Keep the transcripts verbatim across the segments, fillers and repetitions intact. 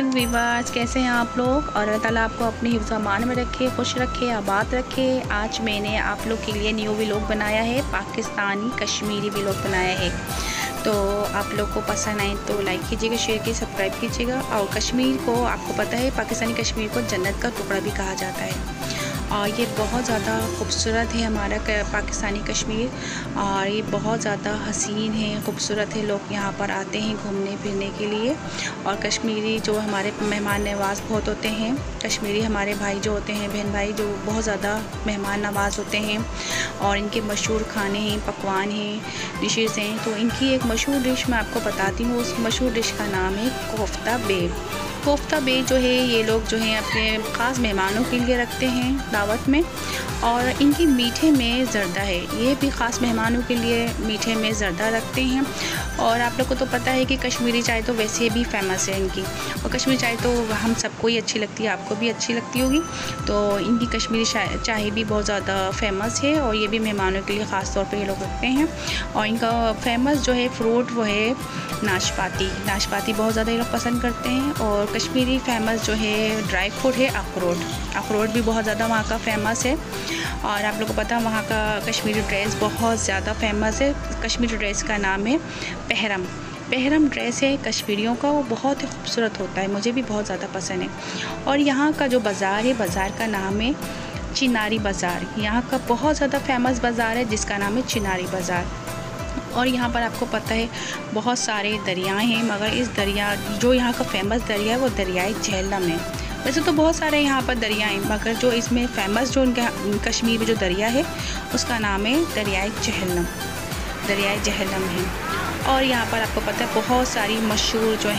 Morning viewers, कैसे हैं आप लोग। और अल्लाह ताला आपको अपने हिफ्ज़ अमान में रखे, खुश रखे, आबाद रखे। आज मैंने आप लोग के लिए न्यू व्लॉग बनाया है, पाकिस्तानी कश्मीरी व्लॉग बनाया है। तो आप लोग को पसंद आए तो लाइक कीजिएगा, शेयर कीजिए, सब्सक्राइब कीजिएगा। और कश्मीर को आपको पता है, पाकिस्तानी कश्मीर को जन्नत का टुकड़ा भी कहा जाता है। और ये बहुत ज़्यादा खूबसूरत है हमारा पाकिस्तानी कश्मीर, और ये बहुत ज़्यादा हसीन है, खूबसूरत है। लोग यहाँ पर आते हैं घूमने फिरने के लिए। और कश्मीरी जो हमारे मेहमान नवाज़ बहुत होते हैं, कश्मीरी हमारे भाई जो होते हैं, बहन भाई, जो बहुत ज़्यादा मेहमान नवाज़ होते हैं। और इनके मशहूर खाने हैं, पकवान हैं, डिशेज़ हैं। तो इनकी एक मशहूर डिश मैं आपको बताती हूँ। उस मशहूर डिश का नाम है कोफ्ता बेब। कोफ्ता बेब जो है, ये लोग जो हैं अपने ख़ास मेहमानों के लिए रखते हैं दावत में। और इनकी मीठे में ज़र्दा है, ये भी ख़ास मेहमानों के लिए मीठे में ज़र्दा रखते हैं। और आप लोग को तो पता है कि कश्मीरी चाय तो वैसे भी फ़ेमस है इनकी, और कश्मीरी चाय तो हम सबको ही अच्छी लगती है, आपको भी अच्छी लगती होगी। तो इनकी कश्मीरी चाय भी बहुत ज़्यादा फ़ेमस है, और ये भी मेहमानों के लिए ख़ास तौर पर ये लोग रखते हैं। और इनका फ़ेमस जो है फ्रूट वो है नाशपाती। नाशपाती बहुत ज़्यादा ये लोग पसंद करते हैं। और कश्मीरी फ़ेमस जो है ड्राई फ्रूट है अखरोट। अखरोट भी बहुत ज़्यादा वहाँ का फ़ेमस है। और आप लोगों को पता है वहाँ का कश्मीरी ड्रेस बहुत ज़्यादा फ़ेमस है। कश्मीरी ड्रेस का नाम है पहरम। पहरम ड्रेस है कश्मीरियों का, वो बहुत ही खूबसूरत होता है, मुझे भी बहुत ज़्यादा पसंद है। और यहाँ का जो बाज़ार है, बाज़ार का नाम है चिनारी बाज़ार। यहाँ का बहुत ज़्यादा फ़ेमस बाज़ार है जिसका नाम है चिनारी बाज़ार। और यहाँ पर आपको पता है बहुत सारे दरियाएँ हैं, मगर इस दरिया जो यहाँ का फ़ेमस दरिया है वो दरियाए झेलम है। वैसे तो बहुत सारे यहाँ पर दरिया हैं, मगर जो इसमें फ़ेमस जो उनके कश्मीर में जो दरिया है उसका नाम है दरियाए झेलम। दरियाए झेलम है। और यहाँ पर आपको पता है बहुत सारी मशहूर जो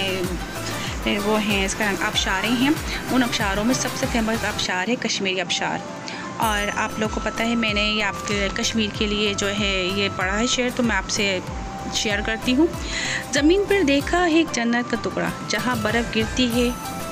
हैं वो हैं, इसका नाम आबशारें हैं। उन आबशारों में सबसे फेमस आबशार है कश्मीरी आबशार। और आप लोग को पता है, मैंने ये आपके कश्मीर के लिए जो है ये पढ़ा है शेर, तो मैं आपसे शेयर करती हूँ। ज़मीन पर देखा है एक जन्नत का टुकड़ा जहाँ बर्फ़ गिरती है।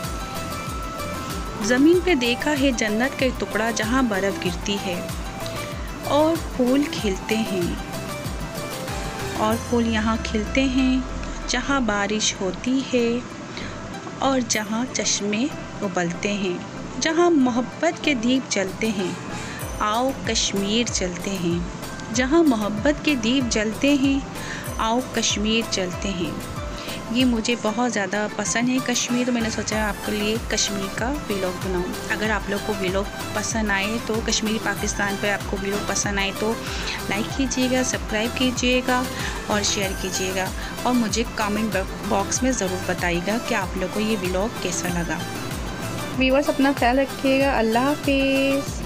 ज़मीन पे देखा है जन्नत का टुकड़ा जहाँ बर्फ़ गिरती है। और फूल खिलते हैं, और फूल यहाँ खिलते हैं जहाँ बारिश होती है। और जहाँ चश्मे उबलते हैं, जहाँ मोहब्बत के दीप जलते हैं। आओ कश्मीर चलते हैं। जहाँ मोहब्बत के दीप जलते हैं, आओ कश्मीर चलते हैं। ये मुझे बहुत ज़्यादा पसंद है कश्मीर, तो मैंने सोचा आपके लिए कश्मीर का व्लॉग बनाऊं। अगर आप लोग को व्लॉग पसंद आए तो, कश्मीरी पाकिस्तान पे आपको व्लॉग पसंद आए तो लाइक कीजिएगा, सब्सक्राइब कीजिएगा और शेयर कीजिएगा। और मुझे कमेंट बॉक्स में ज़रूर बताइएगा कि आप लोग को ये व्लॉग कैसा लगा। व्यूअर्स, अपना ख्याल रखिएगा। अल्लाह हाफिज़।